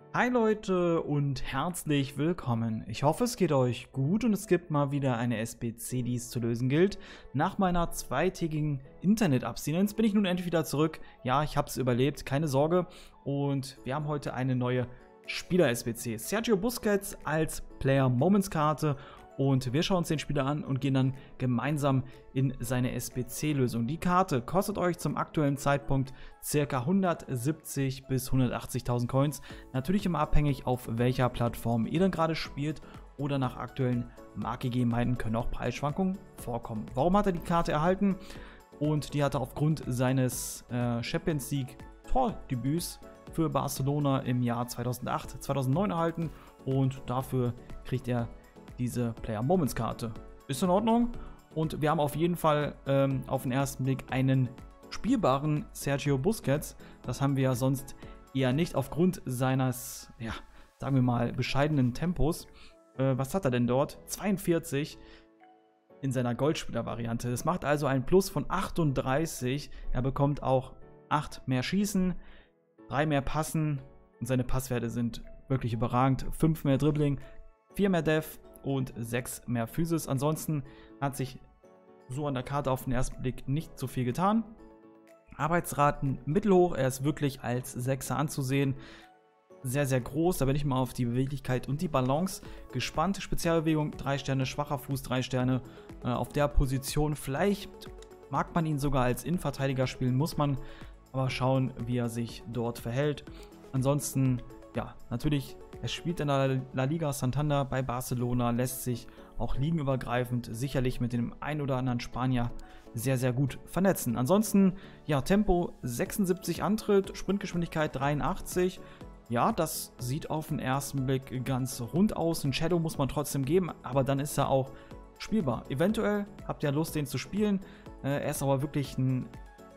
Hi Leute und herzlich willkommen. Ich hoffe, es geht euch gut und es gibt mal wieder eine SBC, die es zu lösen gilt. Nach meiner zweitägigen Internetabstinenz bin ich nun endlich wieder zurück. Ja, ich habe es überlebt, keine Sorge. Und wir haben heute eine neue Spieler-SBC. Sergio Busquets als Player Moments Karte. Und wir schauen uns den Spieler an und gehen dann gemeinsam in seine SBC-Lösung. Die Karte kostet euch zum aktuellen Zeitpunkt ca. 170 bis 180.000 Coins. Natürlich immer abhängig, auf welcher Plattform ihr dann gerade spielt oder nach aktuellen Marktgegebenheiten können auch Preisschwankungen vorkommen. Warum hat er die Karte erhalten? Und die hat er aufgrund seines Champions League Tordebüts für Barcelona im Jahr 2008, 2009 erhalten und dafür kriegt er diese Player Moments Karte. Ist in Ordnung. Und wir haben auf jeden Fall auf den ersten Blick einen spielbaren Sergio Busquets. Das haben wir ja sonst eher nicht aufgrund seines, ja, sagen wir mal, bescheidenen Tempos. Was hat er denn dort? 42 in seiner Goldspieler-Variante. Das macht also ein Plus von 38. Er bekommt auch 8 mehr Schießen, 3 mehr Passen und seine Passwerte sind wirklich überragend. 5 mehr Dribbling, 4 mehr Def und 6 mehr Physis. Ansonsten hat sich so an der Karte auf den ersten Blick nicht so viel getan. Arbeitsraten mittelhoch, er ist wirklich als Sechser anzusehen. Sehr, sehr groß, da bin ich mal auf die Beweglichkeit und die Balance gespannt. Spezialbewegung 3 Sterne, schwacher Fuß 3 Sterne. Auf der Position, vielleicht mag man ihn sogar als Innenverteidiger spielen, muss man aber schauen, wie er sich dort verhält. Ansonsten, ja, natürlich, er spielt in der La Liga Santander bei Barcelona, lässt sich auch ligenübergreifend sicherlich mit dem ein oder anderen Spanier sehr, sehr gut vernetzen. Ansonsten, ja, Tempo 76 Antritt, Sprintgeschwindigkeit 83. Ja, das sieht auf den ersten Blick ganz rund aus. Ein Shadow muss man trotzdem geben, aber dann ist er auch spielbar. Eventuell habt ihr Lust, den zu spielen. Er ist aber wirklich ein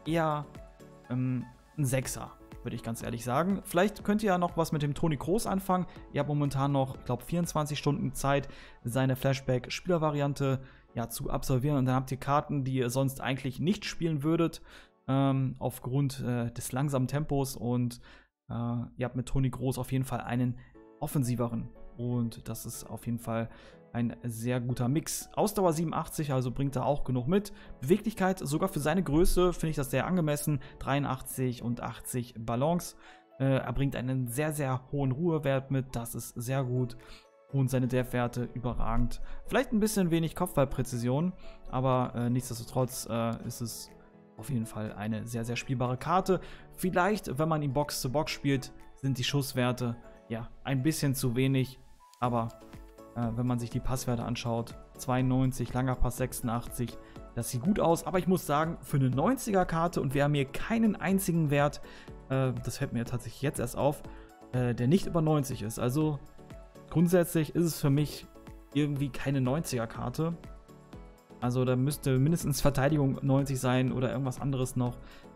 ein Sechser, würde ich ganz ehrlich sagen. Vielleicht könnt ihr ja noch was mit dem Toni Kroos anfangen. Ihr habt momentan noch, ich glaube, 24 Stunden Zeit, seine Flashback-Spielervariante ja, zu absolvieren. Und dann habt ihr Karten, die ihr sonst eigentlich nicht spielen würdet, aufgrund des langsamen Tempos. Und ihr habt mit Toni Kroos auf jeden Fall einen offensiveren. Und das ist auf jeden Fall ein sehr guter Mix. Ausdauer 87, also bringt er auch genug mit. Beweglichkeit, sogar für seine Größe, finde ich das sehr angemessen. 83 und 80 Balance. Er bringt einen sehr, sehr hohen Ruhewert mit. Das ist sehr gut. Und seine Def-Werte überragend. Vielleicht ein bisschen wenig Kopfballpräzision, aber nichtsdestotrotz ist es auf jeden Fall eine sehr, sehr spielbare Karte. Vielleicht, wenn man ihn Box zu Box spielt, sind die Schusswerte ja ein bisschen zu wenig, aber wenn man sich die Passwerte anschaut, 92, langer Pass 86, das sieht gut aus, aber ich muss sagen, für eine 90er-Karte und wir haben hier keinen einzigen Wert, das fällt mir tatsächlich jetzt erst auf, der nicht über 90 ist. Also grundsätzlich ist es für mich irgendwie keine 90er-Karte. Also da müsste mindestens Verteidigung 90 sein oder irgendwas anderes noch.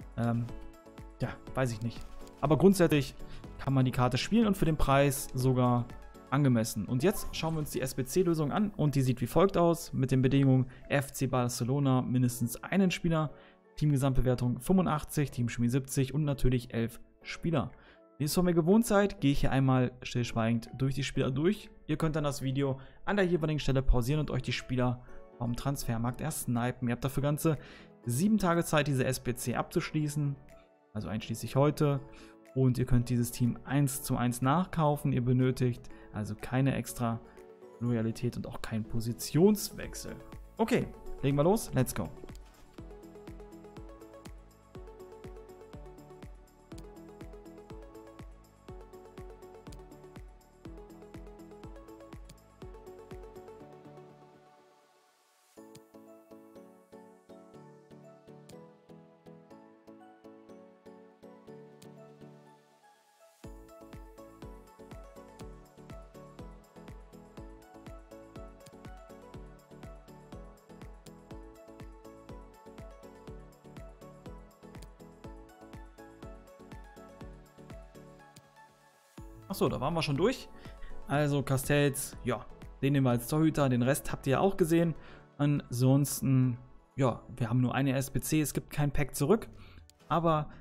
Ja, weiß ich nicht. Aber grundsätzlich kann man die Karte spielen und für den Preis sogar angemessen. Und jetzt schauen wir uns die SBC-Lösung an und die sieht wie folgt aus. Mit den Bedingungen FC Barcelona mindestens einen Spieler, Teamgesamtbewertung 85, Teamchemie 70 und natürlich 11 Spieler. Wie ihr es von mir gewohnt seid, gehe ich hier einmal stillschweigend durch die Spieler durch. Ihr könnt dann das Video an der jeweiligen Stelle pausieren und euch die Spieler vom Transfermarkt erst snipen. Ihr habt dafür ganze 7 Tage Zeit, diese SBC abzuschließen, also einschließlich heute. Und ihr könnt dieses Team 1:1 nachkaufen. Ihr benötigt also keine extra Loyalität und auch keinen Positionswechsel. Okay, legen wir los. Let's go. Achso, da waren wir schon durch. Also Castells, ja, den nehmen wir als Torhüter, den Rest habt ihr ja auch gesehen. Ansonsten, ja, wir haben nur eine SBC, es gibt kein Pack zurück. Aber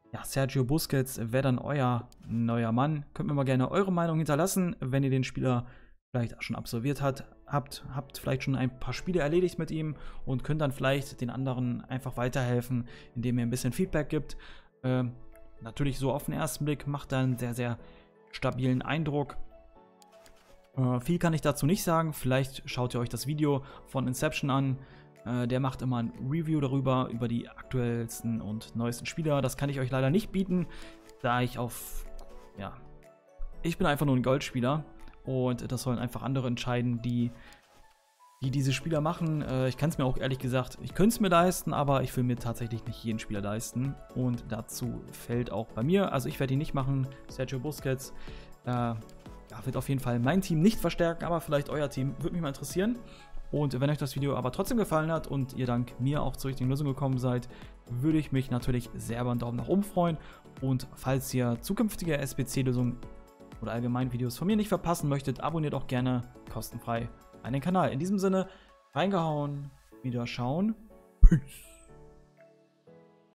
ja, Sergio Busquets wäre dann euer neuer Mann. Könnt mir mal gerne eure Meinung hinterlassen, wenn ihr den Spieler vielleicht schon absolviert habt vielleicht schon ein paar Spiele erledigt mit ihm und könnt dann vielleicht den anderen einfach weiterhelfen, indem ihr ein bisschen Feedback gibt. Natürlich so auf den ersten Blick macht er einen sehr, sehr stabilen Eindruck. Viel kann ich dazu nicht sagen. Vielleicht schaut ihr euch das Video von Inception an. Der macht immer ein Review darüber, über die aktuellsten und neuesten Spieler. Das kann ich euch leider nicht bieten, da ich ich bin einfach nur ein Goldspieler und das sollen einfach andere entscheiden, die diese Spieler machen. Ich kann es mir auch ehrlich gesagt, ich könnte es mir leisten, aber ich will mir tatsächlich nicht jeden Spieler leisten. Und dazu fällt auch bei mir, also ich werde ihn nicht machen, Sergio Busquets, wird auf jeden Fall mein Team nicht verstärken, aber vielleicht euer Team, würde mich mal interessieren. Und wenn euch das Video aber trotzdem gefallen hat und ihr dank mir auch zur richtigen Lösung gekommen seid, würde ich mich natürlich sehr über einen Daumen nach oben freuen. Und falls ihr zukünftige SBC-Lösungen oder allgemein Videos von mir nicht verpassen möchtet, abonniert auch gerne kostenfrei meinen Kanal. In diesem Sinne, reingehauen, wieder schauen. Peace.